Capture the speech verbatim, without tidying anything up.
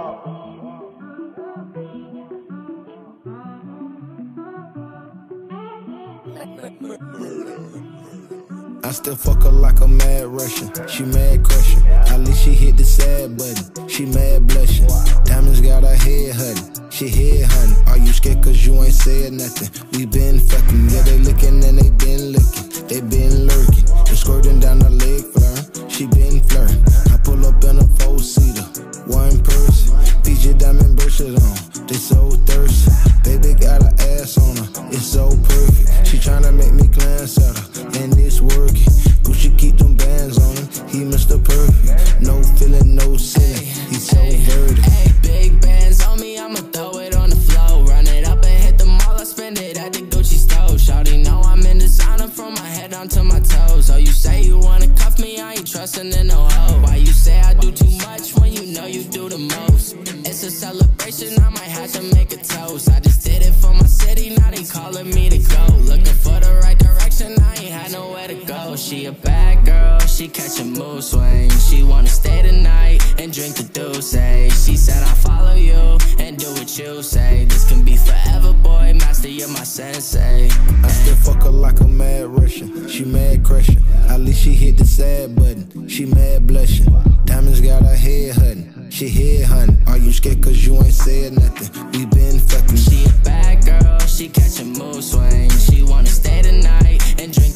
I still fuck her like a mad Russian. She mad crushing. At least she hit the sad button. She mad blushing. Diamonds got her head hunting. She head hunting. Are you scared cause you ain't said nothing? We been fucking. Yeah, they looking and they been looking. They been lurking. They squirting down her leg flirting. She been flirting. I pull up in a four-seater. One person. P J diamond brushes on. They so thirsty. Baby got her ass on her. It's so perfect. She tryna make me glance at her. And it's working. Gucci keep them bands on him. He Mister Perfect. No feeling, no sinning. He's so verdict. Hey, big bands on me, I'ma throw it on the floor. Run it up and hit the mall, I spend it at the Gucci store. Shawty know I'm in designer from my head down to my toes. Oh, you say you wanna cuff me, I ain't trusting in no hoe. Why you say I do too much when you know you do the most? It's a celebration, I might have to make a toast. I just did it for my city, now they calling me to go. Looking for the right direction, I ain't had nowhere to go. She a bad girl, she catching mood swings. She wanna stay the night and drink the Douce. She said I'll follow you and do what you say. This can be forever, boy, master, you're my sensei. I still fuck her like a mad Russian. She mad crushing. At least she hit the sad button. She mad blushing. Diamonds got her head hunting. She head hunting. Are you scared cause you ain't said nothing? We been fucking. She a bad girl, she catching mood swings. She wanna stay the night and drink